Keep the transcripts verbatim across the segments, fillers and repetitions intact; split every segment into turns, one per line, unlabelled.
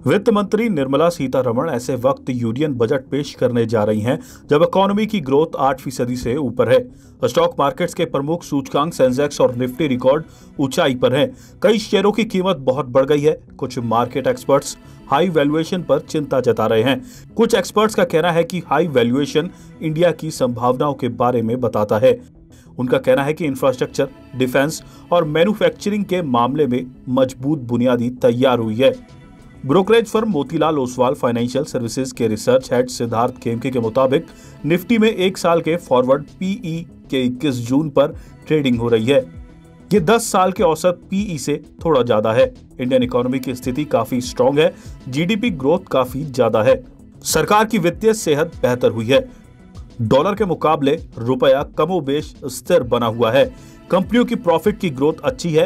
वित्त मंत्री निर्मला सीतारमण ऐसे वक्त यूनियन बजट पेश करने जा रही हैं जब इकोनॉमी की ग्रोथ आठ फीसदी से ऊपर है। स्टॉक मार्केट्स के प्रमुख सूचकांक सेंसेक्स और निफ्टी रिकॉर्ड ऊंचाई पर हैं। कई शेयरों की कीमत बहुत बढ़ गई है। कुछ मार्केट एक्सपर्ट्स हाई वैल्यूएशन पर चिंता जता रहे हैं। कुछ एक्सपर्ट्स का कहना है कि हाई वैल्यूएशन इंडिया की संभावनाओं के बारे में बताता है। उनका कहना है कि इंफ्रास्ट्रक्चर, डिफेंस और मैन्युफैक्चरिंग के मामले में मजबूत बुनियादी तैयार हुई है। Brokerage firm Motilal Oswal financial services के रिसर्च हेड सिद्धार्थ खेमके के मुताबिक निफ्टी में एक साल के फॉरवर्ड पीई के इक्कीस जून पर ट्रेडिंग हो रही है। ये दस साल के औसत पीई से थोड़ा ज्यादा है। इंडियन इकोनॉमी की स्थिति काफी स्ट्रांग है। जीडीपी ग्रोथ काफी ज्यादा है। सरकार की वित्तीय सेहत बेहतर हुई है। डॉलर के मुकाबले रुपया कमोबेश स्थिर बना हुआ है। कंपनियों की प्रॉफिट की ग्रोथ अच्छी है।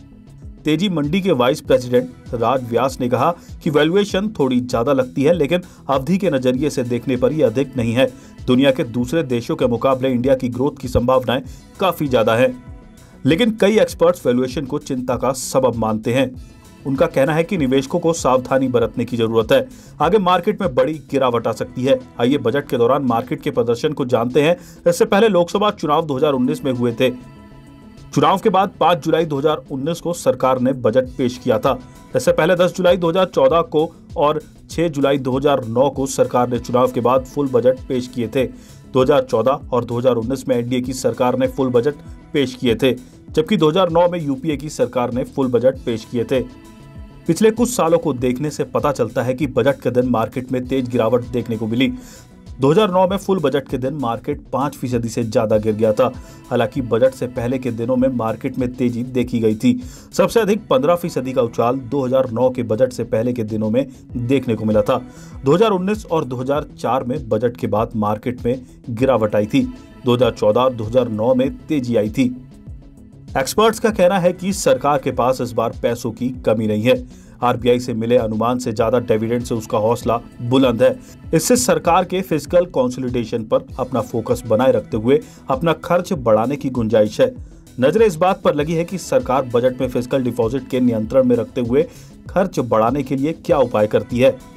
तेजी मंडी के वाइस प्रेसिडेंट राज व्यास ने कहा कि वैल्यूएशन थोड़ी ज्यादा लगती है, लेकिन अवधि के नजरिए से देखने पर यह अधिक नहीं है। दुनिया के दूसरे देशों के मुकाबले इंडिया की ग्रोथ की संभावनाएं काफी ज्यादा है, लेकिन कई एक्सपर्ट्स वैल्यूएशन को चिंता का सबब मानते हैं। उनका कहना है कि निवेशकों को सावधानी बरतने की जरूरत है। आगे मार्केट में बड़ी गिरावट आ सकती है। आइए बजट के दौरान मार्केट के प्रदर्शन को जानते हैं। इससे पहले लोकसभा चुनाव दो हज़ार उन्नीस में हुए थे। चुनाव के बाद पाँच जुलाई दो हज़ार उन्नीस को सरकार ने बजट पेश किया था। इससे पहले दस जुलाई दो हज़ार चौदह को और छह जुलाई दो हज़ार नौ को सरकार ने चुनाव के बाद फुल बजट पेश किए थे। दो हज़ार चौदह और दो हज़ार उन्नीस में एनडीए की सरकार ने फुल बजट पेश किए थे, जबकि दो हज़ार नौ में यूपीए की सरकार ने फुल बजट पेश किए थे। पिछले कुछ सालों को देखने से पता चलता है कि बजट के दिन मार्केट में तेज गिरावट देखने को मिली। दो हज़ार नौ में फुल बजट के दिन मार्केट पाँच फीसदी से ज्यादा गिर गया था। हालांकि बजट से पहले के दिनों में मार्केट में तेजी देखी गई थी। सबसे अधिक पंद्रह फीसदी का उछाल दो हज़ार नौ के बजट से पहले के दिनों में देखने को मिला था। दो हज़ार उन्नीस और दो हज़ार चार में बजट के बाद मार्केट में गिरावट आई थी। दो हज़ार चौदह और दो हज़ार नौ में तेजी आई थी। एक्सपर्ट्स का कहना है कि सरकार के पास इस बार पैसों की कमी नहीं है। आरबीआई से मिले अनुमान से ज्यादा डिविडेंड से उसका हौसला बुलंद है। इससे सरकार के फिस्कल कंसोलिडेशन पर अपना फोकस बनाए रखते हुए अपना खर्च बढ़ाने की गुंजाइश है। नजरें इस बात पर लगी है कि सरकार बजट में फिस्कल डिपॉजिट के नियंत्रण में रखते हुए खर्च बढ़ाने के लिए क्या उपाय करती है।